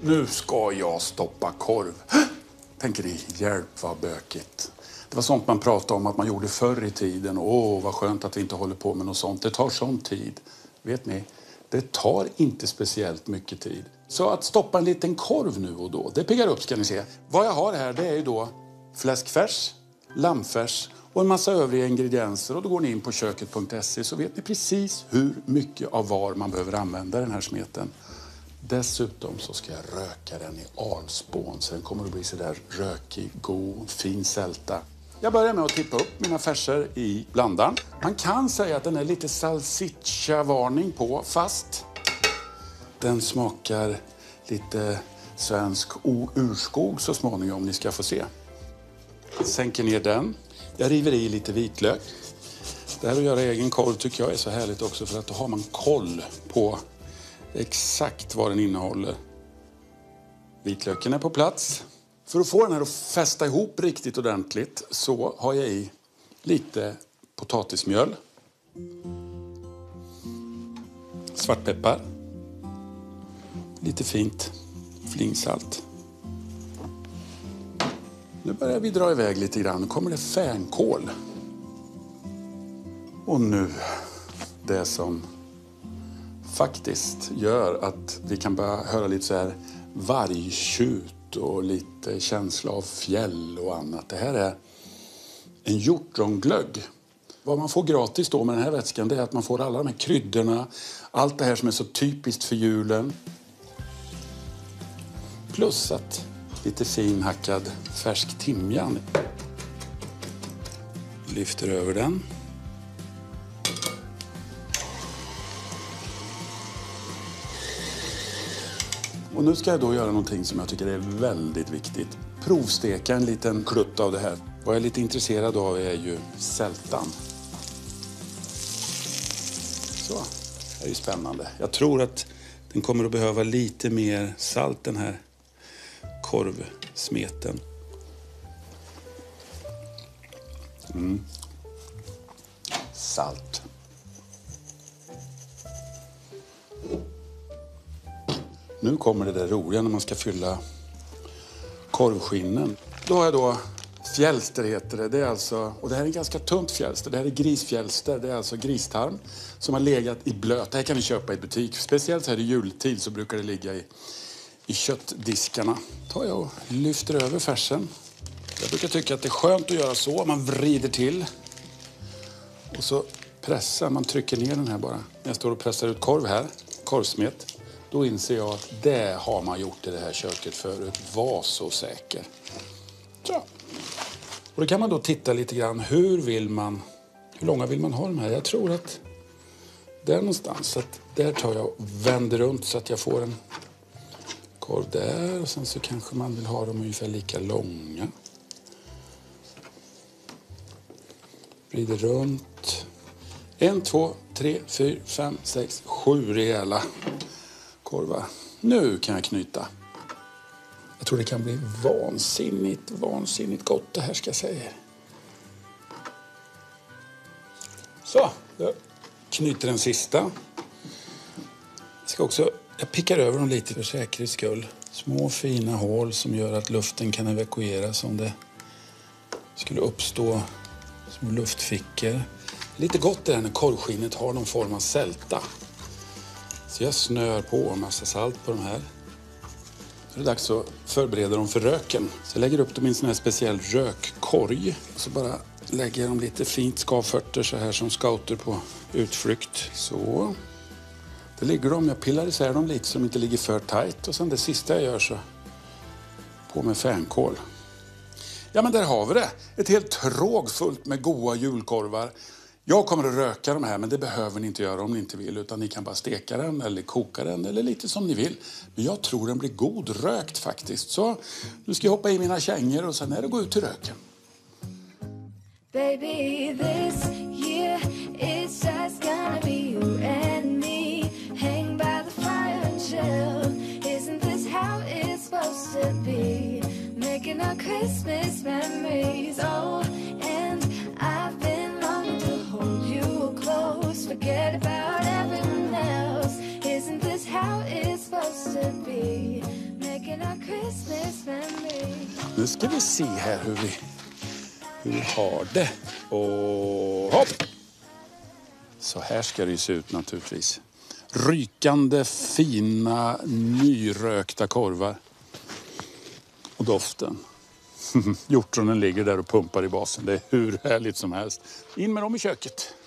Nu ska jag stoppa korv. Tänker ni, hjälp vad bökigt. Det var sånt man pratade om att man gjorde förr i tiden. Åh, vad skönt att vi inte håller på med något sånt. Det tar sån tid. Vet ni, det tar inte speciellt mycket tid. Så att stoppa en liten korv nu och då, det piggar upp ska ni se. Vad jag har här, det är ju då fläskfärs, lammfärs och en massa övriga ingredienser. Och då går ni in på köket.se så vet ni precis hur mycket av var man behöver använda den här smeten. Dessutom så ska jag röka den i alspån så den kommer att bli så där rökig, god, fin sälta. Jag börjar med att tippa upp mina färser i blandaren. Man kan säga att den är lite salsiccia-varning på, fast den smakar lite svensk urskog så småningom, ni ska få se. Sänker ner den. Jag river i lite vitlök. Det här att göra egen korv tycker jag är så härligt också för att då har man koll på exakt vad den innehåller. Vitlöken är på plats. För att få den här att fästa ihop riktigt ordentligt så har jag i lite potatismjöl. Svartpeppar. Lite fint flingsalt. Nu börjar vi dra iväg lite grann. Nu kommer det fänkål. Och nu det som faktiskt gör att vi kan börja höra lite så här vargtjut och lite känsla av fjäll och annat. Det här är en hjortronglögg. Vad man får gratis då med den här vätskan det är att man får alla de här kryddorna, allt det här som är så typiskt för julen. Plus att lite finhackad färsk timjan. Lyfter över den. Och nu ska jag då göra någonting som jag tycker är väldigt viktigt. Provsteka en liten klutt av det här. Vad jag är lite intresserad av är ju sältan. Så, det är ju spännande. Jag tror att den kommer att behöva lite mer salt den här korvsmeten. Salt. Nu kommer det där roliga när man ska fylla korvskinnen. Då har jag då fjälster heter det. Det är alltså, och det här är en ganska tunt fjälster. Det här är grisfjälster. Det är alltså gristarm som har legat i blöt. Det här kan vi köpa i butik. Speciellt här i jultid så brukar det ligga i köttdiskarna. Tar jag och lyfter över färsen. Jag brukar tycka att det är skönt att göra så. Man vrider till. Och så pressar man, trycker ner den här bara. När jag står och pressar ut korv här, korvsmet. Då inser jag att det har man gjort i det här köket förut. Var så säker. Så. Och då kan man då titta lite grann. Hur långa vill man ha de här? Jag tror att där någonstans. Så att där tar jag och vänder runt så att jag får en korv där. Och sen så kanske man vill ha dem ungefär lika långa. Vrider runt. 1, 2, 3, 4, 5, 6, 7 rejäla korvar. Nu kan jag knyta. Jag tror det kan bli vansinnigt gott det här ska jag säga. Så, jag knyter den sista. Jag pickar över dem lite för säkerhets skull. Små fina hål som gör att luften kan evakueras om det skulle uppstå små luftfickor. Lite gott det här när korvskinnet har någon form av sälta. Så jag snör på en massa salt på de här. Så det är dags att förbereda dem för röken. Så jag lägger upp dem i en sån här speciell rökkorg. Och så bara lägger jag dem lite fint skavförter så här som scouter på utflykt. Så. Det ligger de. Jag pillar isär dem lite så de inte ligger för tajt. Och sen det sista jag gör så på med fänkål. Ja men där har vi det. Ett helt tråg fullt med goda julkorvar. Jag kommer att röka de här men det behöver ni inte göra om ni inte vill. Utan ni kan bara steka den eller koka den eller lite som ni vill. Men jag tror den blir god rökt faktiskt. Så nu ska jag hoppa i mina kängor och sen är det gå ut till röken. Baby, this year it's just gonna be you and me. Hang by the fire and chill. Isn't this how it's supposed to be? Making our Christmas memories. Oh, and I've been longing to hold you close. Forget about everyone else. Isn't this how it's supposed to be? Nu ska vi se här hur vi har det. Och hopp! Så här ska det ju se ut naturligtvis. Rykande, fina, nyrökta korvar. Och doften. Hjortronen ligger där och pumpar i basen. Det är hur härligt som helst. In med dem i köket.